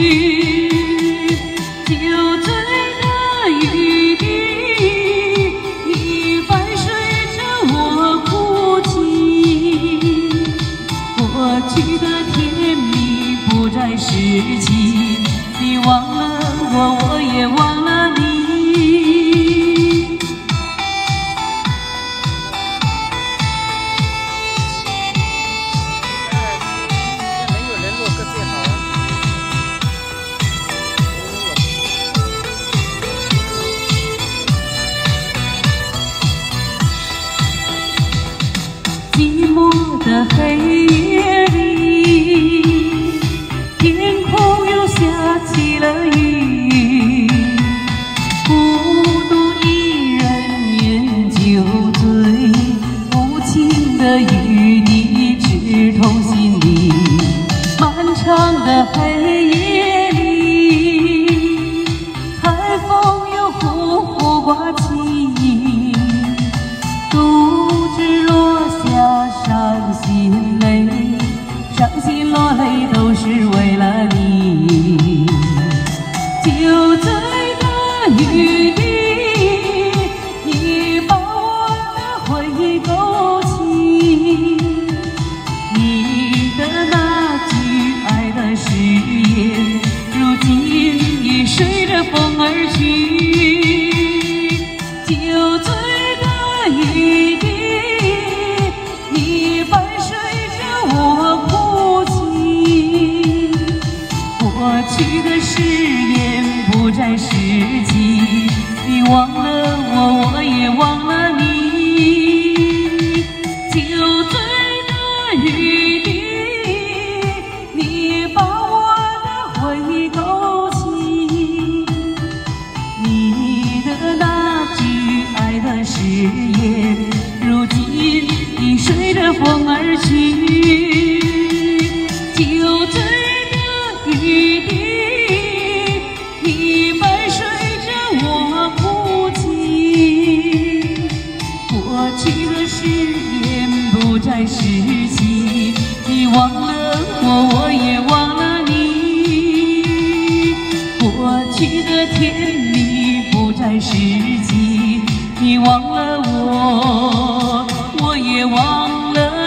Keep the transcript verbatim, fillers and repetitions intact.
酒醉的雨滴，你伴随着我哭泣。过去的甜蜜不再是情，你忘了我，我也忘了你。 寂寞的黑夜里，天空又下起了雨，孤独一人饮酒醉，无情的雨滴刺痛心里。漫长的黑夜里，海风又呼呼刮起。 伤心泪，伤心落泪都是为了你。酒醉的雨滴，你把我的回忆勾起。你的那句爱的誓言，如今已随着风而去。酒醉的雨滴。 你伴随着我哭泣，过去的誓言不再是情，你忘了我，我也忘了你。酒醉的雨滴，你把我的回忆勾起，你的那句爱的誓言，如今。 已随着风而去，酒醉的雨滴，你伴随着我哭泣。过去的誓言不再是情，你忘了我，我也忘了你。过去的甜蜜不再是情，你忘了我。 我也忘了。